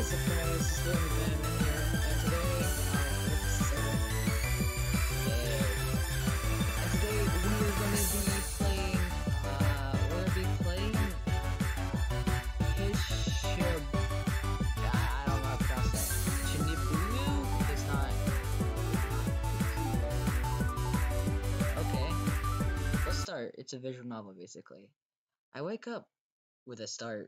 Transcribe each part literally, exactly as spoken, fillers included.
surprise, Slim Family here, and today, uh, let's start. And today we're gonna be playing, uh, we're gonna be playing Hishab... I don't know how to pronounce that. Chinibulu? It's not... Okay, let's start. It's a visual novel, basically. I wake up with a start.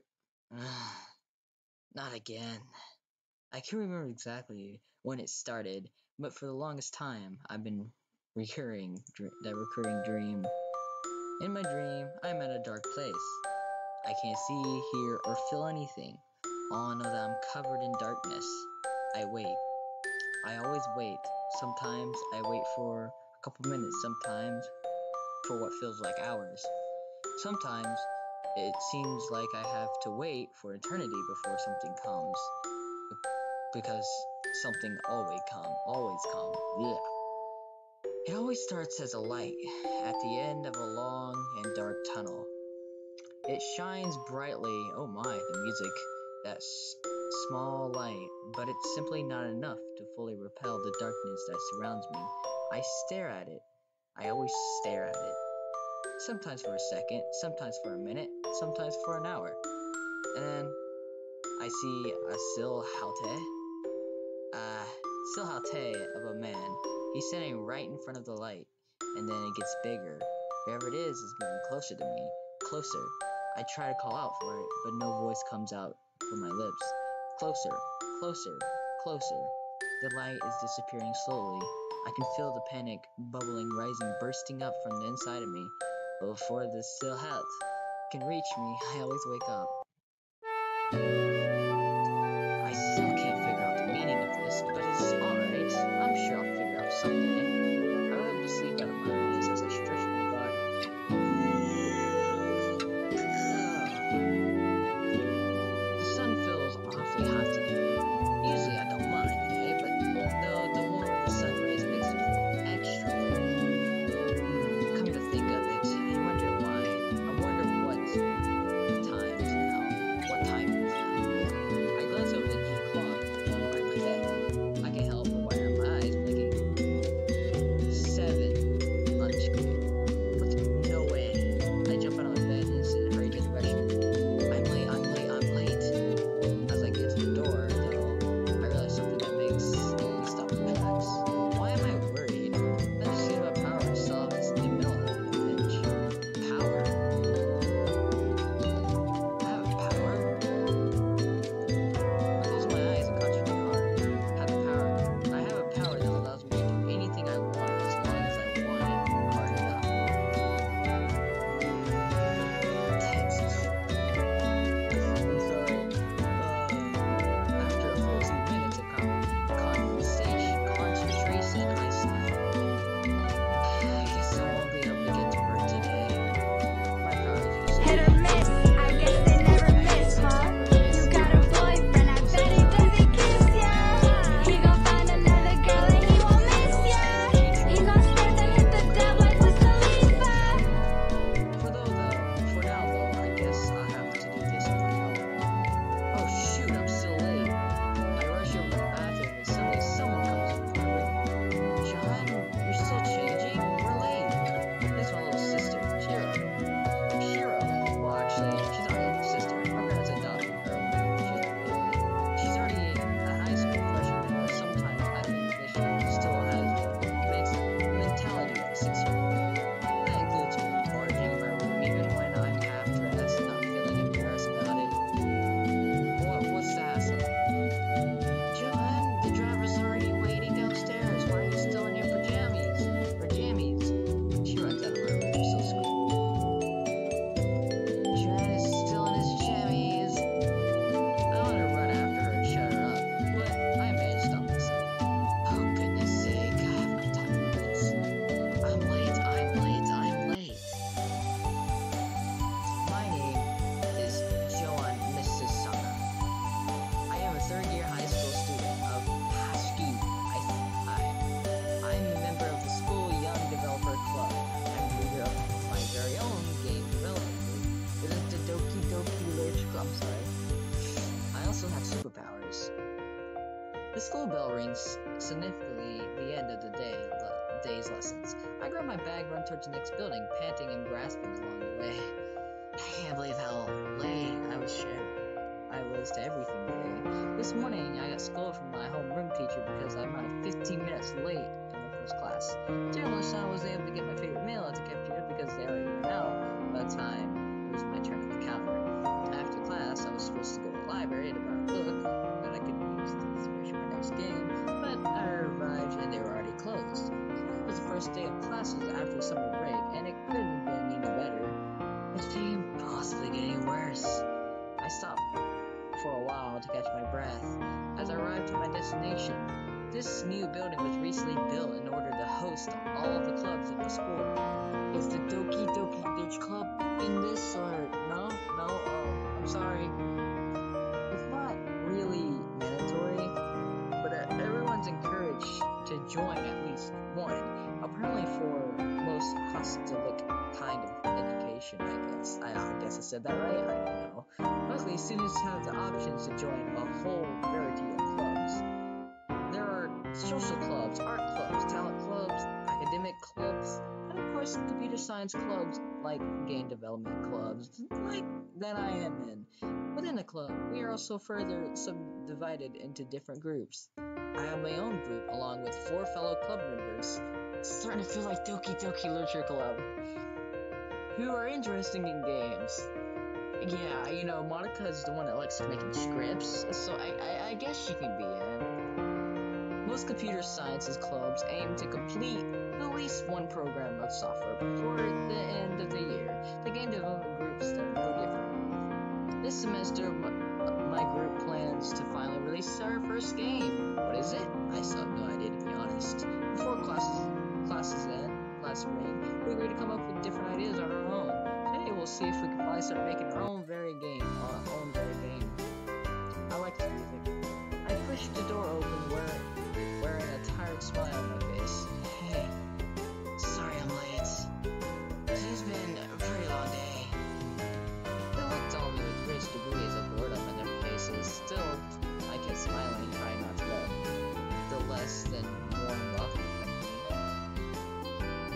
Not again. I can't remember exactly when it started, but for the longest time, I've been recurring that recurring dream. In my dream, I'm at a dark place. I can't see, hear, or feel anything. All I know that I'm covered in darkness. I wait. I always wait. Sometimes I wait for a couple minutes, sometimes for what feels like hours. Sometimes it seems like I have to wait for eternity before something comes. Because something always come, always come. Yeah. It always starts as a light at the end of a long and dark tunnel. It shines brightly. Oh my, the music. That s small light, but it's simply not enough to fully repel the darkness that surrounds me. I stare at it. I always stare at it. Sometimes for a second, sometimes for a minute, sometimes for an hour. And then I see a silhouette. Uh, silhouette of a man. He's standing right in front of the light, and then it gets bigger. Wherever it is is moving closer to me. Closer. I try to call out for it, but no voice comes out from my lips. Closer, closer, closer. The light is disappearing slowly. I can feel the panic bubbling, rising, bursting up from the inside of me. But before the silhouette can reach me, I always wake up. I still can't figure out the meaning of this, but it's alright. I'm sure I'll figure out someday. I rub the sleep out of my eyes as I stretch my body. The sun feels awfully hot today. Usually I don't mind today, but though the warmth of the sun rays makes me feel extra cold. Come to think of it, I wonder why. I wonder what time is now. What time is now. also have superpowers. The school bell rings, significantly the end of the day le day's lessons. I grab my bag, run towards the next building, panting and grasping along the way. I can't believe how late I was I was to everything today. This morning, I got scolded from my homeroom teacher because I'm about fifteen minutes late to my first class. During lunchtime, I was able to get my favorite meal at the cafeteria because they already ran out by the time it was my turn at the counter. After class, I was supposed to go to the library to borrow a book that I could use to finish my next game, but I arrived and they were already closed. It was the first day of classes after summer break, and it couldn't have been any better. It seemed possibly getting worse. I stopped for a while to catch my breath. As I arrived at my destination, this new building was recently built in order to host all of the clubs of the school. Is the Doki Doki Beach Club in this, or no? No? Oh, I'm sorry. It's not really mandatory, but uh, everyone's encouraged to join at least one. Apparently for most hostilic kind of education, I guess. I, I guess I said that right? I don't know. Luckily, students have the options to join a whole variety of clubs. There are social clubs, art clubs, talent clubs, academic clubs, and of course computer science clubs like game development clubs, like that I am in. Within the club, we are also further subdivided into different groups. I have my own group along with four fellow club members. It's starting to feel like Doki Doki Literature Club, who are interested in games. Yeah, you know, Monica is the one that likes making scripts, so I, I, I guess she can be in. Most computer sciences clubs aim to complete at least one program of software before the end of the year. The game development groups are no different. This semester, my group plans to finally release our first game. What is it? I still have no idea, to be honest. Before classes, classes end, last spring, we agreed to come up with different ideas on our own. Today, we'll see if we can finally start making our own very game, our own very game. I like the music. I pushed the door open, wearing, wearing a tired smile on my face. Hey, sorry I'm late. It's been a pretty long day. They looked at me with great degrees of boredom in their faces. Still, I kept smiling, trying not to let the less than warm welcome affect me.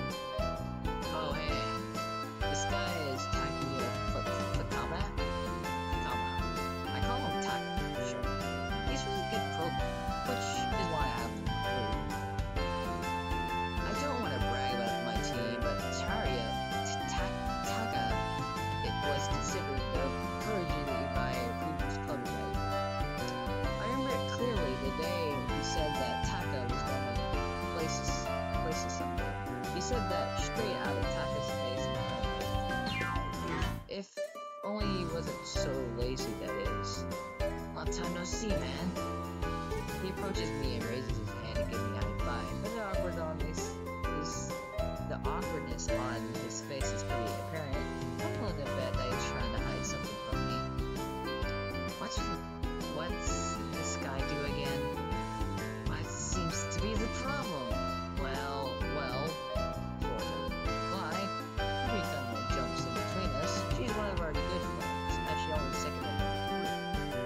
Oh, hey. This guy is Takuya Futaba. Futaba. I call him Tak for short. He's really good program, which is why I have him crew. I don't want to brag about my team, but Taria Taka it was considered the prodigy by a previous club night. I remember it clearly the day he said that Taka was going to places places somewhere. He said that straight out of Taka's face. If only he wasn't so lazy, that is. Long time no see, man. He approaches me and raises his hand to give me a high five, but the awkward on his, his the awkwardness on his face is pretty apparent. I'm willing to bet that he's trying to hide something from me. What's what's this guy do again? What seems to be the problem? Well, well, sort of. Why? Every jumps in between us. She's one of our good friends, actually only second member of the group.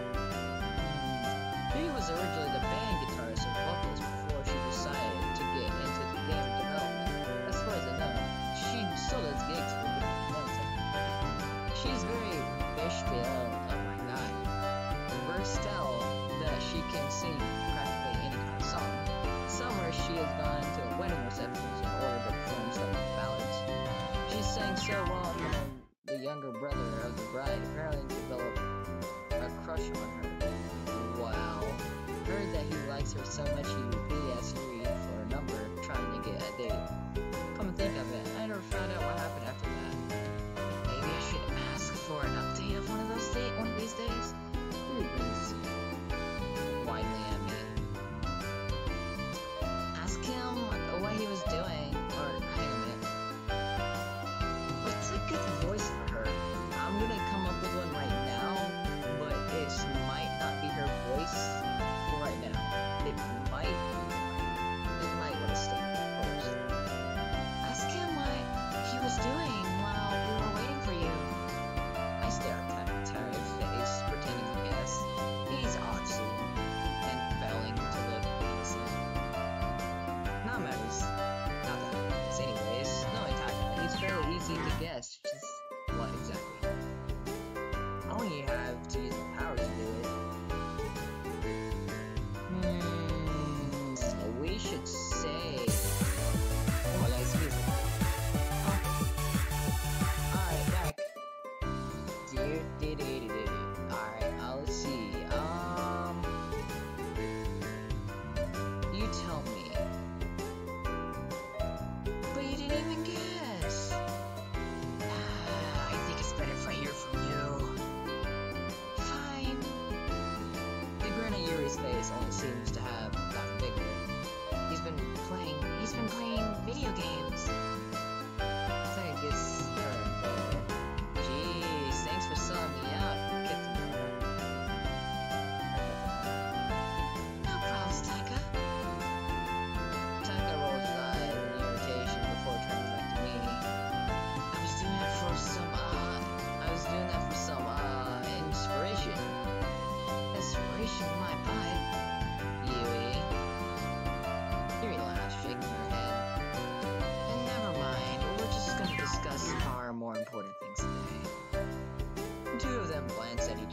She was originally the band guitarist and vocalist before she decided to get into the game development. As far as I know, she still does gigs for different bands. She's very versatile, oh my god, versatile that she can sing practically any kind of song. Summer, she has gone to wedding receptions in order to perform some ballads. She sang so well that the younger brother of the bride apparently developed a crush on her. Wow. Heard that he likes her so much he repeatedly asked Yuri for a number, trying to get a date. Come to think of it, I never found out what happened after that. Maybe I should ask for an update of one of those days, one of these days. Yuri brings widely at me. Ask him what he was doing, or hang a minute. What's a good voice for her? I'm gonna come up with one right now, but it might not be her voice for right now. It might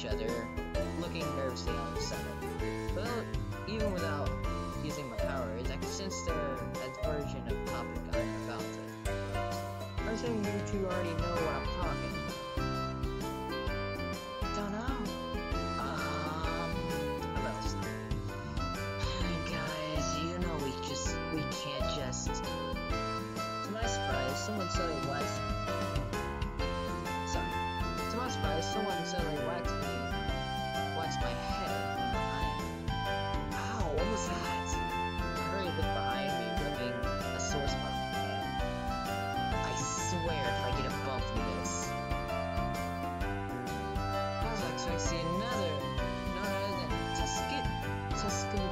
each other, looking nervously on each side. But even without using my powers, I can sense their version of the topic I'm about to. I'm saying you two already know what I'm talking about. Don't know. Um, what else? Guys, you know we just, we can't just... To my surprise, someone suddenly waxed me. Sorry. To my surprise, someone suddenly waxed me, waxed my head from behind. Ow, what was that? I hurried look behind me, rubbing a sore spot on my hand. I swear if I get a bump from this. I was expecting to see another, none other than Tuska, Tuska,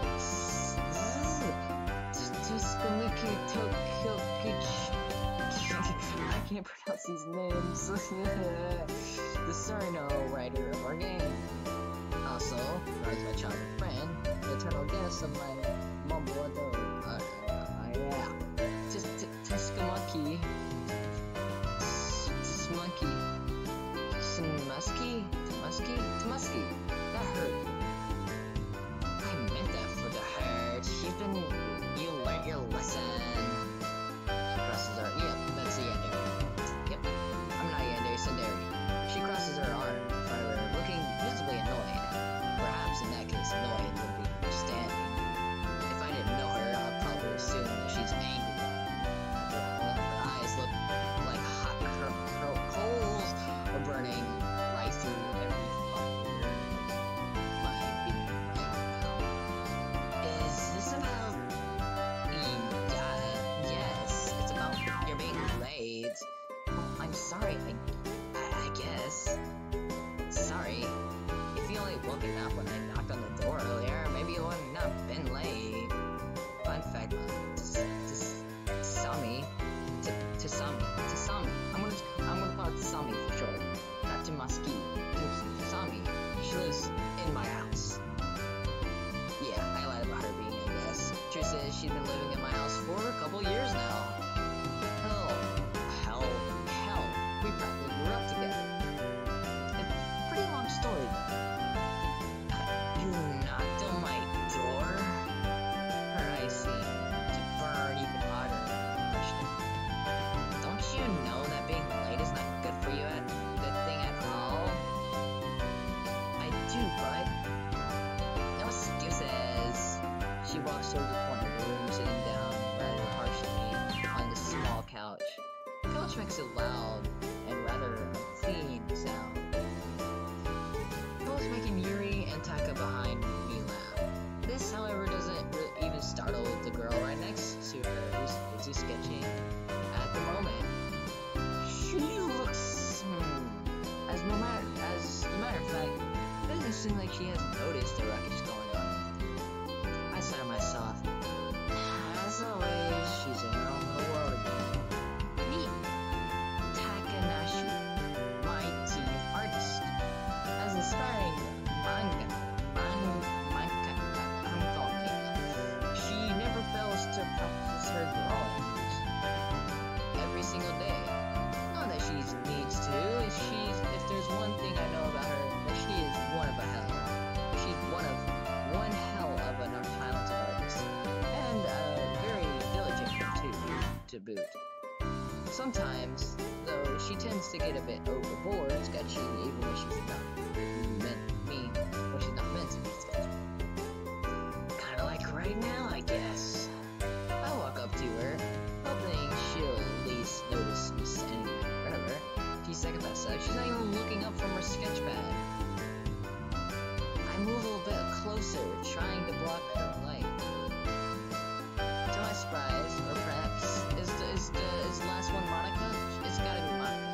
Tuskamiki Tokyokichi. I can't pronounce these names. The Sarno writer of our game. Also, as my childhood friend, the eternal guest of my Momodo. Uh, uh, yeah. Tuskamaki. Smunky. Smusky? Tumusky? Tumusky. That hurt. I meant that for the hurt. You've been. You learned your lesson. She crosses her. Yep, that's the yandere. Yep. I'm not yandere, Sundari. She crosses her arm in front of her, looking visibly annoyed. Perhaps in that case, annoyed would be understanding. If I didn't know her, I'd probably assume that she's angry. After all, her eyes look like hot coals are burning right through every fiber of my being right now. Is this about... Uh, yes, it's about you're being late. Oh, I'm sorry, I, I, I guess. Sorry. If you only woken up when I knocked on the door earlier, maybe you wouldn't have been late. Fun fact, uh, Tasami, Tasami, Tasami. I'm gonna, I'm gonna call it Tasami for short. Not Tamaski. Tasami. She lives in my house. Yeah, I lied about her being, I guess. Truth is, she's been living in my house for a couple years now. Hell, hell, hell. We practically grew up together. A pretty long story, though. You knocked on my door? Her eyes seemed to burn even hotter than question. Don't you know that being late is not good for you at good thing at all? I do, bud. No excuses. She walks towards the corner of the room, sitting down rather harshly on the small couch. The couch makes a loud and rather unclean sound. Both making Yuri and Taka behind me laugh. This, however, doesn't really even startle the girl right next to her who's busy sketching at the moment. She looks, hmm, as, no matter, as a matter of fact, it doesn't seem like she has noticed the ruckus going on. I said to myself, as always, she's in her own little world again. Meet Takanashi, my team artist. As inspiring manga, man, manga, I'm talking. She never fails to practice her drawings every single day. Not that she needs to. If she's, if there's one thing I know about her, that she is one of a hell. She's one of one hell of an talented artist, and uh, very diligent too, to boot. Sometimes, though, she tends to get a bit overboard, sketchy, even when she's not meant mean, when she's not meant to be sketchy. Kinda like right now, I guess. I walk up to her, hoping she'll at least notice me standing right in front of her. A few seconds outside, she's not even looking up from her sketch pad. I move a little bit closer, trying to block her light. To my surprise, or perhaps, is the, is the, is the last one Monica? It's gotta be Monica.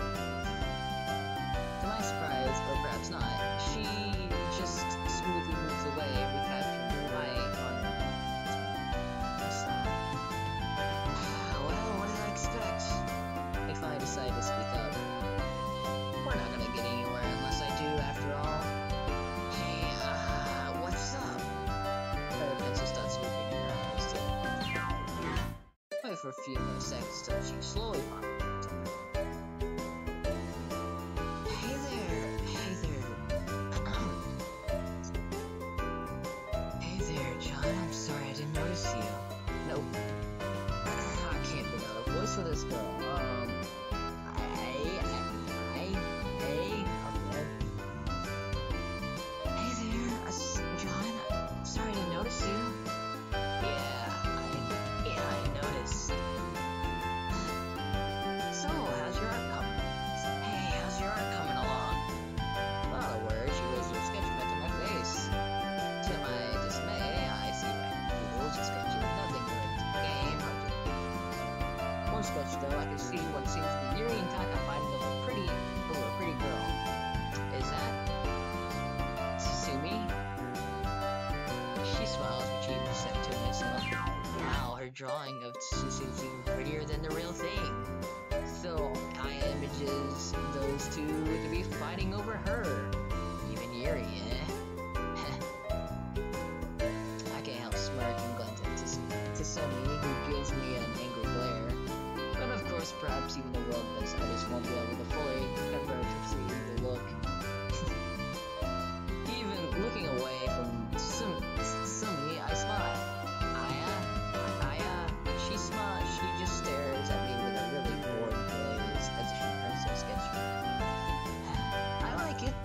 To my surprise, or perhaps not, she just smoothly moves away, recapturing her light on her side. Well, what did I expect? I finally decide to speak up. We're not gonna get anywhere unless I do, after all. Hey, uh, what's up? Her pencil starts moving in her eyes too. Wait for a few more seconds till she slowly pops. Hey there, hey there. with this girl. Um, I, I, I, hey, okay. Hey there, uh, John. Sorry to notice you. Yeah, I, yeah, I noticed. So, how's your art coming? Hey, how's your art coming along? Without a word, she raised her sketch pen to my face. To my dismay, I see right doodles and sketches, nothing related to the game or to one sketch though, I can see what seems to be eerie and terrifying of a pretty, of a pretty girl. Is that Susumi? She smiles, but she even said to myself, wow, her drawing of Susumi's even prettier than the real thing. So I images those two to be fighting over her. Even eerie, eh? I can't help smirking, glance at Susumi, who gives me an angry glare. But of course, perhaps even the world best artist won't be able to fully convert to see the look. Even looking away from Susumi, I smile. Aya, Aya, she smiles. She just stares at me with a really bored gaze as she turns to sketch. I like it.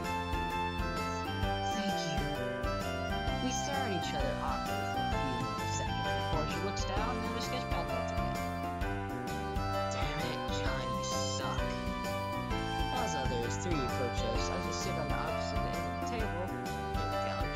Thank you. We stare at each other awkwardly for a few more seconds before she looks down and her sketch pad melts again. Damn it, John, you suck. As others three approach us, I just sit on the opposite end of the table near the couch.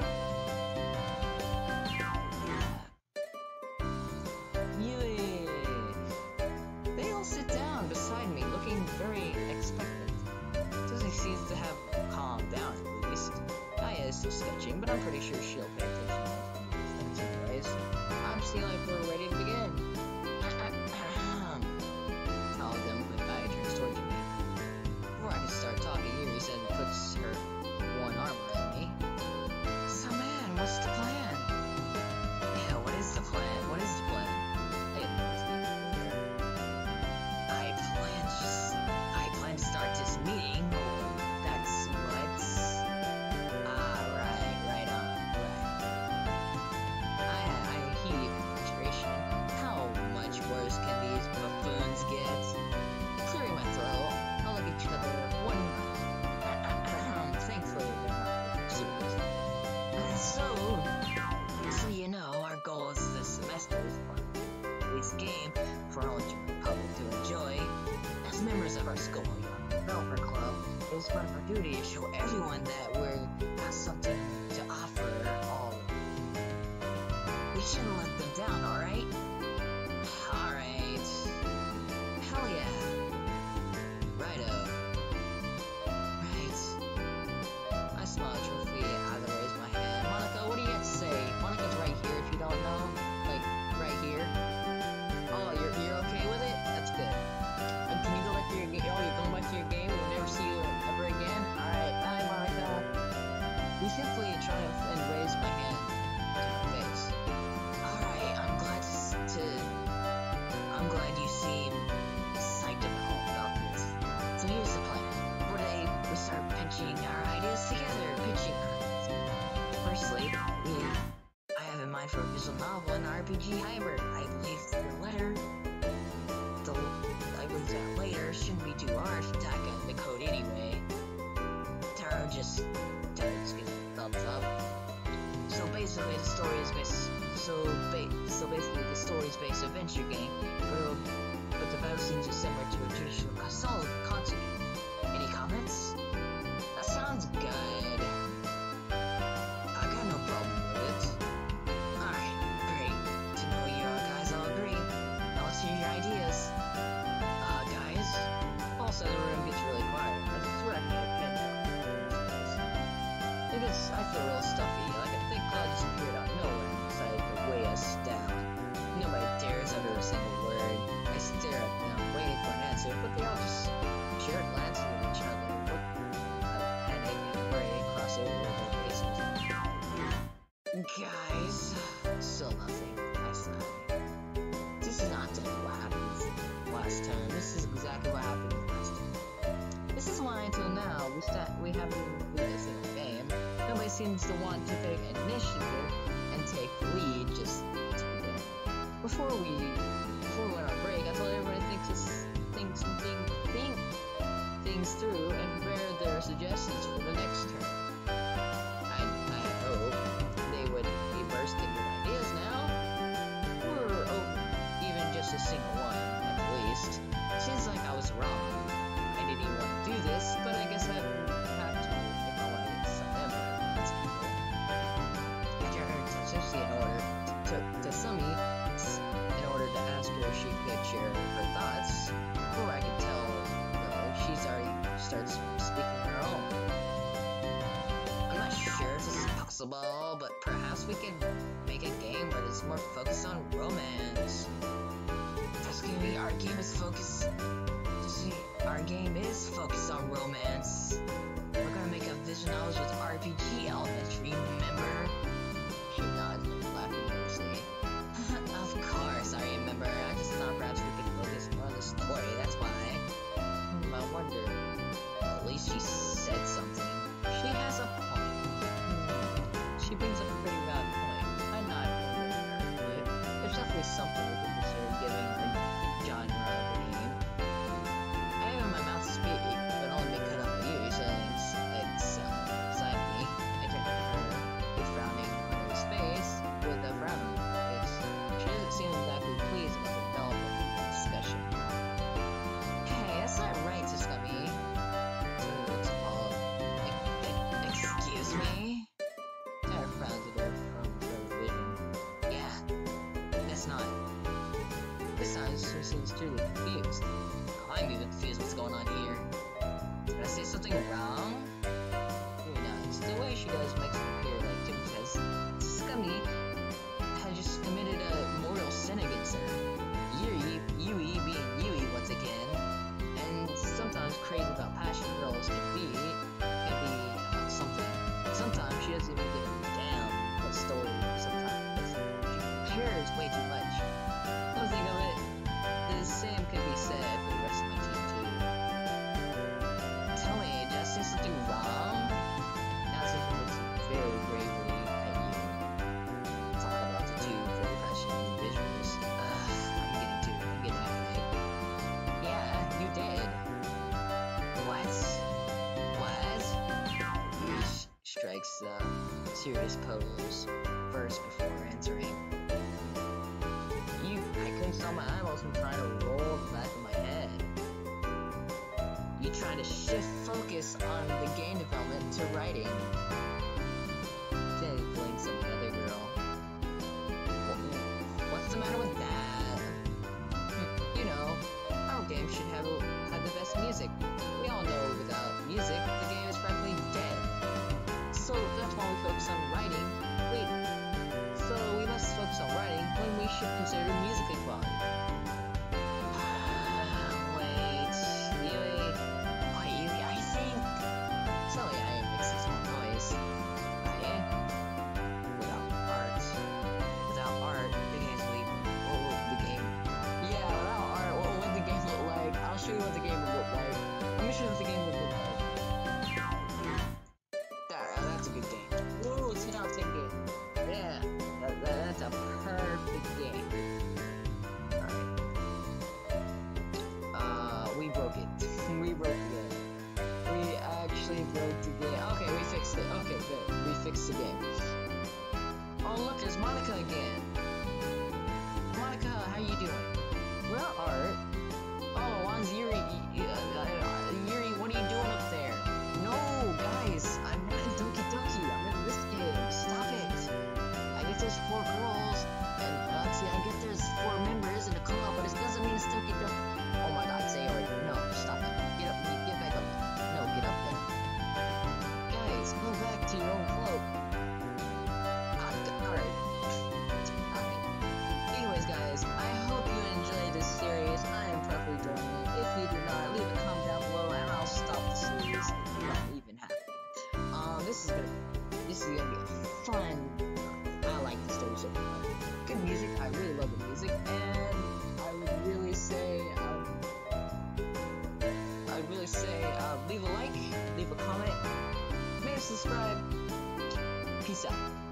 Yui! They all sit down beside me, looking very expectant. Susie seems to have calmed down at least. Aya is still sketching, but I'm pretty sure she'll pay attention to things anyways. I'm feeling like we're ready to begin. All of them, but Aya turns towards me. Before I can start talking, Yuri said and puts her one arm around me. So man, what's the plan? Yeah, what is the plan? What is the plan? Hey, I plan to, I plan to start this meeting. That's what. Ah, right, right on, right. I, I heave in frustration. How much worse can these buffoons get? Clearing my throat, I'll look at each other one. Thankfully, they're not serious. So, so you know, our goal is this semester is to release a game for all of the public to enjoy. As members of our school young developer club, it is part of our duty to show everyone that we have something to offer all of them. We shouldn't let them down, alright? Alright. Hell yeah. Righto. Right. I smile truthfully as I raise my hand. Monica, what do you have to say? Monica's right here if you don't know. Like, right here. Oh, you're, you're okay with it? That's good. And can you go back to your game? Oh, you're going back to your game? We'll never see you ever again? Alright, bye, Monica. We simply triumph and raise my hand to my face. Alright, I'm glad to, to... I'm glad you seem psyched about this. So here's the plan. For today, we start pitching our ideas together. Pitching our... Firstly, we... I have in mind for a visual novel and R P G hybrid. I believe the letter... The... I believe that later shouldn't be too hard to tack out the code anyway. Taro just... Taro just gives a thumbs up. So basically, the story is based... So, ba so basically, the story is based adventure game, but, but the battle scenes are similar to a traditional console concert. Any comments? That sounds good. I got no problem with it. Alright, great. To know you guys all agree. Now let's hear your ideas. Uh, guys? Also, the room gets really quiet. I swear I can't pen now. It is, I feel real stuffy, like a thick cloud just appeared out of nowhere and decided to weigh us down. Nobody dares utter a single word. I stare at them, waiting for an answer, but they all just share glances at each other, look at panic and worry cross over their faces. Guys, still nothing. I sigh. This is not what happened last time. This is exactly what happened last time. This is why until now we sta we haven't completed a single game. Nobody seems to want to take initiative and take the lead just to begin. Before we before we went on break, I told everybody to think, think, think, think things through and prepare their suggestions for the next term. I, I hope they would be bursting with ideas now, or oh, even just a single one, at the least. Seems like I was wrong. I didn't even want to do this, but I guess I have to if I want to get some input from these people. I turned to Susie in order to, to Sumi in order to ask her if she could share her thoughts, before I could tell her she's already starts speaking her own. I'm not sure if this is possible, but perhaps we could make a game that is more focused on romance. Excuse me, our game is focused. See, our game is focused on romance. We're gonna make a visual knowledge with R P G elements, remember? She nods, laughing nervously. Of course, I remember. I just thought perhaps we could focus more on the story, that's why. Hmm, I wonder. Well, at least she said something. She has a point. Hmm. She brings up a pretty valid point. I nod over her, but there's definitely something we could consider giving our genre of a game. I have my mouth to speak, but only been cut out by you, so it's, it's um, beside me. I turn to her, with frowning on her face, with a frown on her face. She doesn't seem exactly pleased about the development of the discussion. Hey, that's not right, Tsutsumi. So looks appalled. Excuse me? Tyler frowns at her from her vision. Yeah, that's not. This time she seems truly confused. I'm even confused what's going on here. Did I say something wrong? Who knows? The way she does makes it appear like Jim says Tsutsumi had just committed a mortal sin against her. Yui, Yui being Yui once again, and sometimes crazy about passion girls can be, can be about something. Sometimes she doesn't even give a damn what story sometimes. She cares way too much. Come think of it, the same could be said for the rest of my team too. Tell me, did I say something wrong? Now Susan looks very gravely at you. Talking about the two very passionate individuals. Ugh, I'm getting too, I'm getting angry. Yeah, you did. What? What? He sh strikes the serious pose first before answering. You, I couldn't stop my eyeballs from trying to roll the back of my head. You try to shift focus on the game development to writing. Jenny blinks at the other girl. What's the matter with that? You know, our game should have, have the best music. We all know without music, the game is practically dead. So that's why we focus on writing. Wait, so we must focus on writing when we should consider music equality. Wait, Yui, wait, Yui, I think. Sorry, I mixed this more noise. I, without art, without art, the game's leave. What would the game? Yeah, without art, what would the game look like? I'll show you what the game would look like. Let me show you what the game would look like. There, that's a good game. Whoa, it's an out game. Yeah, that, that, that's a perfect game. Alright. Uh, we broke it. we broke the game. We actually broke the game. Okay, we fixed it. Okay, good. We fixed the game. Oh, look, there's Monica again. Monica, how you doing? Well, Art. Oh, one's Yuri. Uh, uh, Yuri, what are you doing up there? No, guys, I'm not in Doki Doki. I'm in this game. Stop it. I get there's four girls, and uh, see, I get there's four members in a club, but it doesn't mean it's Doki Doki. Oh my God, say already. No, stop it. Get up. Get back up. No, get up there. Guys, go back to your own float. Alright. Alright. Anyways, guys, I hope you enjoyed this series. I am probably enjoying it. If you do not, leave a comment down below, and I'll stop the series. It's not even happening. Um, this is gonna, this is gonna be a fun. I like the story so far. Good music. I really love the music, and I would really say, um, I'd really say, uh, leave a like, leave a comment, maybe subscribe. Peace out.